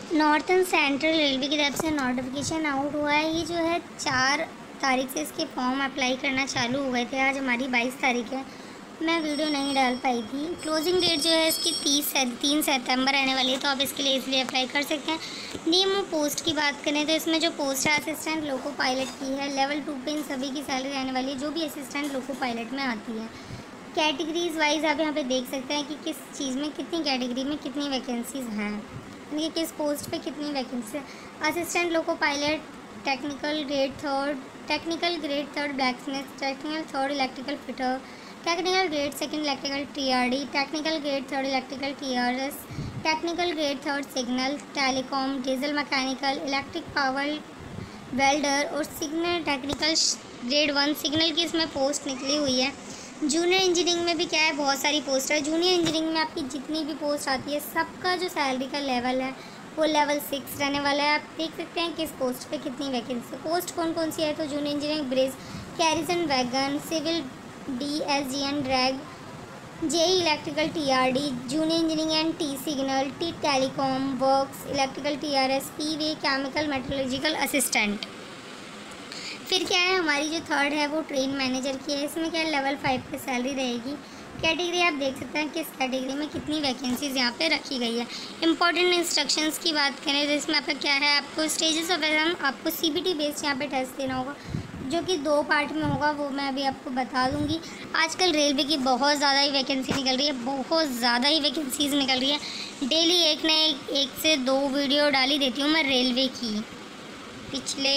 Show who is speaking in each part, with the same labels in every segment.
Speaker 1: Northern central railway की तरफ से नोटिफिकेशन आउट हुआ है। ये जो है 4 तारीख से इसके फॉर्म अप्लाई करना चालू हो गए थे। आज हमारी 22 तारीख है। मैं वीडियो नहीं डाल पाई थी। क्लोजिंग डेट जो है इसकी 3 सितंबर आने वाली है, तो आप इसके लिए इसलिए अप्लाई कर सकते हैं। नेम और पोस्ट की बात करें तो इसमें जो पोस्ट है असिस्टेंट लोको पायलट की है। लेवल 2 पे इन सभी की सैलरी आने वाली है जो भी असिस्टेंट लोको पायलट में आती है। कैटेगरीज वाइज आप यहाँ पे देख सकते हैं कि किस चीज़ में कितनी कैटेगरी में कितनी वैकेंसीज़ हैं, यानी कि किस पोस्ट पे कितनी वैकेंसी है। Assistant loco pilot technical grade 3rd blacksmith, technical 3rd electrical fitter, technical grade 2nd electrical TRD, technical grade 3rd electrical TRS, technical grade 3rd signal telecom, diesel mechanical, electric power welder और signal technical grade 1 signal की इसमें post निकली हुई है। Junior engineering में भी क्या है, बहुत सारी पोस्ट है। जूनियर इंजीनियरिंग में आपकी जितनी भी पोस्ट आती है सबका जो सैलरी का लेवल है वो लेवल 6 रहने वाला है। आप देख सकते हैं किस पोस्ट पे कितनी वैकेंसी। पोस्ट कौन कौन सी है, तो junior engineering bridge, carriage wagon, civil DSGN drag, JE electrical TRD, junior engineering and T signal, T telecom works, electrical TRS, PV chemical metrological assistant. फिर क्या है, हमारी जो 3rd है वो ट्रेन मैनेजर की है। इसमें क्या लेवल 5 पे सैलरी रहेगी। कैटेगरी आप देख सकते हैं किस कैटेगरी में कितनी वैकेंसीज यहाँ पे रखी गई है। इंपॉर्टेंट इंस्ट्रक्शंस की बात करें तो इसमें आपका क्या है, आपको स्टेजेस ऑफ एग्जाम, आपको CBT बेस्ड यहाँ पे टेस्ट देना होगा जो कि 2 पार्ट में होगा, वो मैं अभी आपको बता दूँगी। आजकल रेलवे की बहुत ज़्यादा ही वैकेंसी निकल रही है, बहुत ज़्यादा ही वैकेंसीज़ निकल रही है। डेली एक से 2 वीडियो डाली देती हूँ मैं रेलवे की पिछले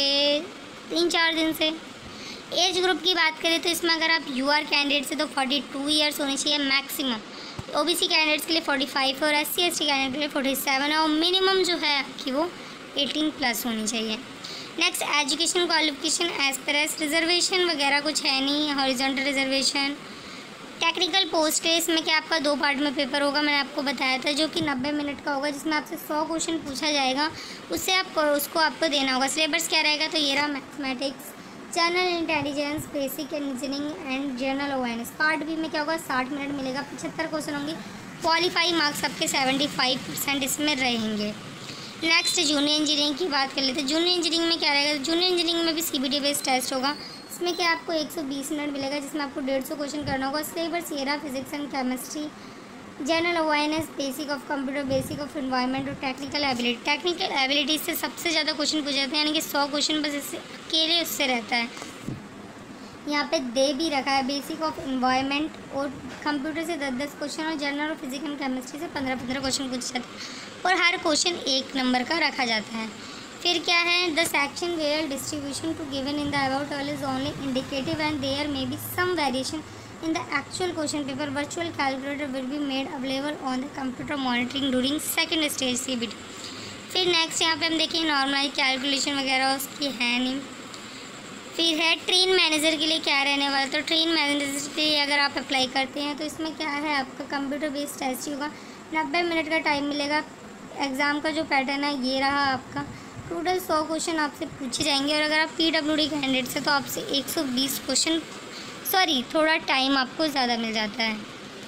Speaker 1: 3-4 दिन से। एज ग्रुप की बात करें तो इसमें अगर आप UR कैंडिडेट से तो 42 ईयर्स होनी चाहिए मैक्सिमम। OBC कैंडिडेट्स के लिए 45 और SC ST कैंडिडेट के लिए 47 है, और मिनिमम जो है आपकी वो 18+ होनी चाहिए। नेक्स्ट एजुकेशन क्वालिफिकेशन एज पर एस, रिजर्वेशन वगैरह कुछ है नहीं, हॉरिजॉन्टल रिजर्वेशन। टेक्निकल पोस्ट है, इसमें क्या आपका 2 पार्ट में पेपर होगा, मैंने आपको बताया था, जो कि 90 मिनट का होगा, जिसमें आपसे 100 क्वेश्चन पूछा जाएगा, उससे उसको आपको देना होगा। सिलेबस क्या रहेगा, तो ये रहा mathematics, general intelligence, basic engineering and general awareness. Part B में क्या होगा, 60 मिनट मिलेगा, 75 क्वेश्चन होंगे। क्वालिफाई मार्क्स आपके 75% इसमें रहेंगे। नेक्स्ट जूनियर इंजीनियरिंग की बात कर लेते हैं। जूनियर इंजीनियरिंग में क्या रहेगा, जूनियर इंजीनियरिंग में भी CBT बेस्ड टेस्ट होगा। इसमें क्या आपको 120 मिनट मिलेगा, जिसमें आपको 150 क्वेश्चन करना होगा। सिलेबस ये रहा, physics and chemistry, general awareness, basic of computer, basic of environment और टेक्निकल एबिलिटी। टेक्निकल एबिलिटी से सबसे ज़्यादा क्वेश्चन पूछे जाते हैं, यानी कि 100 क्वेश्चन बस इससे अकेले उससे रहता है। यहाँ पे दे भी रखा है बेसिक ऑफ एनवायरनमेंट और कंप्यूटर से 10-10 क्वेश्चन, और जनरल और फिजिक्स एंड केमिस्ट्री से 15-15 क्वेश्चन पूछे जाते हैं, और हर क्वेश्चन 1 नंबर का रखा जाता है। फिर क्या है, the section where distribution to given in the about table is only indicative and there may be some variation in the actual question paper. Virtual calculator will be made available on the computer monitoring during 2nd stage CBT। फिर next यहाँ पे हम देखें normal calculation वगैरह उसकी है नहीं। फिर है ट्रेन मैनेजर के लिए क्या रहने वाला, तो ट्रेन मैनेजर के लिए अगर आप अप्लाई करते हैं तो इसमें क्या है, आपका कंप्यूटर बेस्ड टेस्ट होगा, 90 मिनट का टाइम मिलेगा। एग्ज़ाम का जो पैटर्न है ये रहा आपका। टोटल 100 क्वेश्चन आपसे पूछे जाएंगे, और अगर आप PWD कैंडिडेट से तो आपसे 120 क्वेश्चन, थोड़ा टाइम आपको ज़्यादा मिल जाता है।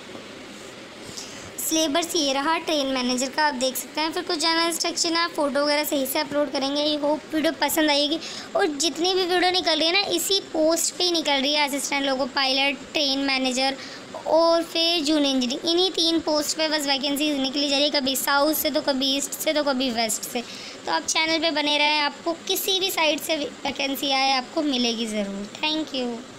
Speaker 1: सिलेबस ये रहा ट्रेन मैनेजर का, आप देख सकते हैं। फिर कुछ जनरल इंस्ट्रक्शन आप फ़ोटो वगैरह सही से अपलोड करेंगे। आई होप वीडियो पसंद आएगी, और जितनी भी वीडियो निकल रही है ना इसी पोस्ट पे ही निकल रही है, assistant loco pilot, train manager और फिर जूनियर इंजीनियरिंग। इन्हीं 3 पोस्ट पे बस वैकेंसी निकली जा रही है, कभी साउथ से तो कभी ईस्ट से तो कभी वेस्ट से। तो आप चैनल पे बने रहें, आपको किसी भी साइड से वैकेंसी आए आपको मिलेगी ज़रूर। Thank you.